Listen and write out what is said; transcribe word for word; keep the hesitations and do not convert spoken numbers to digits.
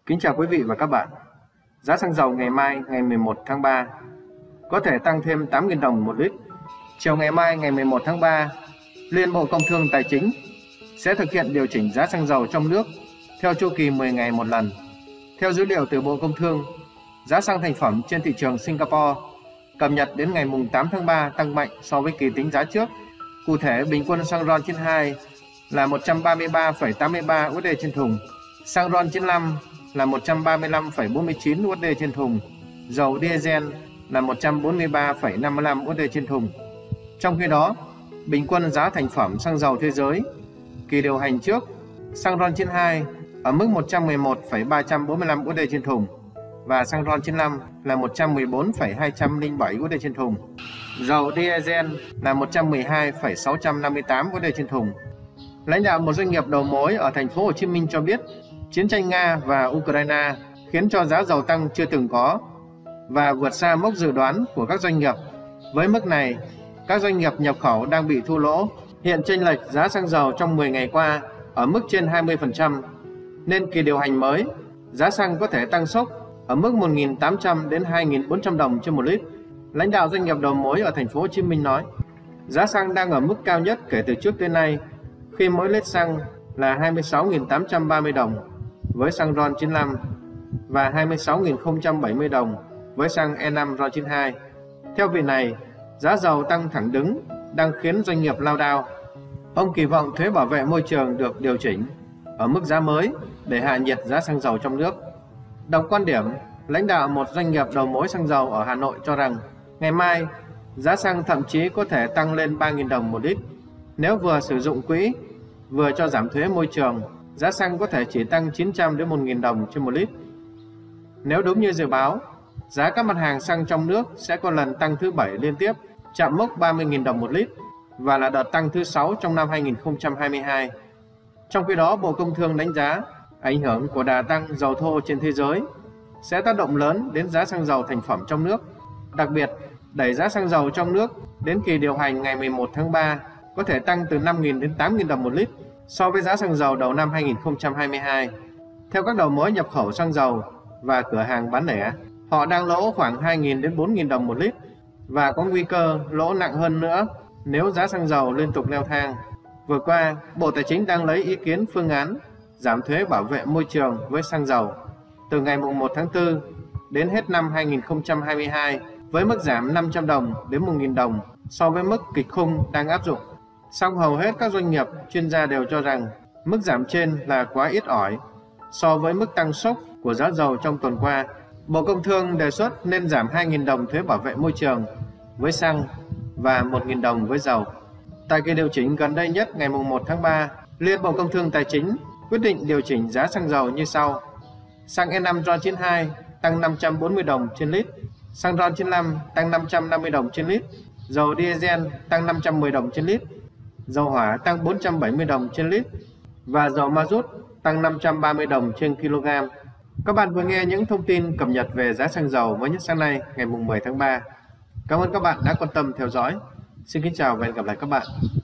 Kính chào quý vị và các bạn. Giá xăng dầu ngày mai ngày mười một tháng ba có thể tăng thêm tám nghìn đồng một lít. Chiều ngày mai ngày mười một tháng ba, Liên Bộ Công Thương Tài chính sẽ thực hiện điều chỉnh giá xăng dầu trong nước theo chu kỳ mười ngày một lần. Theo dữ liệu từ Bộ Công Thương, giá xăng thành phẩm trên thị trường Singapore cập nhật đến ngày tám tháng ba tăng mạnh so với kỳ tính giá trước. Cụ thể, bình quân xăng RON chín mươi hai là một trăm ba mươi ba phẩy tám mươi ba u ét đê trên thùng, xăng RON chín mươi lăm là một trăm ba mươi lăm phẩy bốn mươi chín u ét đê trên thùng, dầu diesel là một trăm bốn mươi ba phẩy năm mươi lăm u ét đê trên thùng. Trong khi đó, bình quân giá thành phẩm xăng dầu thế giới kỳ điều hành trước, xăng RON chín mươi hai ở mức một trăm mười một phẩy ba trăm bốn mươi lăm u ét đê trên thùng và xăng RON chín mươi lăm là một trăm mười bốn phẩy hai trăm lẻ bảy u ét đê trên thùng. Dầu diesel là một trăm mười hai phẩy sáu trăm năm mươi tám u ét đê trên thùng. Lãnh đạo một doanh nghiệp đầu mối ở thành phố Hồ Chí Minh cho biết, chiến tranh Nga và Ukraine khiến cho giá dầu tăng chưa từng có và vượt xa mốc dự đoán của các doanh nghiệp. Với mức này, các doanh nghiệp nhập khẩu đang bị thua lỗ. Hiện chênh lệch giá xăng dầu trong mười ngày qua ở mức trên hai mươi phần trăm, nên kỳ điều hành mới, giá xăng có thể tăng sốc ở mức một nghìn tám trăm đến hai nghìn bốn trăm đồng trên một lít. Lãnh đạo doanh nghiệp đầu mối ở thành phố Hồ Chí Minh nói, giá xăng đang ở mức cao nhất kể từ trước tới nay, khi mỗi lít xăng là hai mươi sáu nghìn tám trăm ba mươi đồng với xăng RON chín mươi lăm và hai mươi sáu nghìn không trăm bảy mươi đồng với xăng E năm RON chín mươi hai. Theo vị này, giá dầu tăng thẳng đứng đang khiến doanh nghiệp lao đao. Ông kỳ vọng thuế bảo vệ môi trường được điều chỉnh ở mức giá mới để hạ nhiệt giá xăng dầu trong nước. Đồng quan điểm, lãnh đạo một doanh nghiệp đầu mối xăng dầu ở Hà Nội cho rằng ngày mai giá xăng thậm chí có thể tăng lên ba nghìn đồng một lít. Nếu vừa sử dụng quỹ, vừa cho giảm thuế môi trường, giá xăng có thể chỉ tăng chín trăm đến một nghìn đồng trên một lít. Nếu đúng như dự báo, giá các mặt hàng xăng trong nước sẽ có lần tăng thứ bảy liên tiếp, chạm mốc ba mươi nghìn đồng một lít và là đợt tăng thứ sáu trong năm hai nghìn không trăm hai mươi hai. Trong khi đó, Bộ Công Thương đánh giá ảnh hưởng của đà tăng dầu thô trên thế giới sẽ tác động lớn đến giá xăng dầu thành phẩm trong nước. Đặc biệt, đẩy giá xăng dầu trong nước đến kỳ điều hành ngày mười một tháng ba có thể tăng từ năm nghìn đến tám nghìn đồng một lít so với giá xăng dầu đầu năm hai nghìn không trăm hai mươi hai. Theo các đầu mối nhập khẩu xăng dầu và cửa hàng bán lẻ, họ đang lỗ khoảng hai nghìn đến bốn nghìn đồng một lít và có nguy cơ lỗ nặng hơn nữa nếu giá xăng dầu liên tục leo thang. Vừa qua, Bộ Tài chính đang lấy ý kiến phương án giảm thuế bảo vệ môi trường với xăng dầu từ ngày mùng một tháng tư đến hết năm hai nghìn không trăm hai mươi hai với mức giảm năm trăm đồng đến một nghìn đồng so với mức kịch khung đang áp dụng. Song hầu hết các doanh nghiệp chuyên gia đều cho rằng mức giảm trên là quá ít ỏi so với mức tăng sốc của giá dầu trong tuần qua. Bộ Công Thương đề xuất nên giảm hai nghìn đồng thuế bảo vệ môi trường với xăng và một nghìn đồng với dầu. Tại kỳ điều chỉnh gần đây nhất ngày mùng một tháng ba, Liên Bộ Công Thương Tài chính quyết định điều chỉnh giá xăng dầu như sau. Xăng E năm RON chín mươi hai tăng năm trăm bốn mươi đồng trên lít, xăng RON chín mươi lăm tăng năm trăm năm mươi đồng trên lít, dầu diesel tăng năm trăm mười đồng trên lít, dầu hỏa tăng bốn trăm bảy mươi đồng trên lít và dầu ma rút tăng năm trăm ba mươi đồng trên kg. Các bạn vừa nghe những thông tin cập nhật về giá xăng dầu mới nhất sáng nay ngày mùng mười tháng ba. Cảm ơn các bạn đã quan tâm theo dõi. Xin kính chào và hẹn gặp lại các bạn.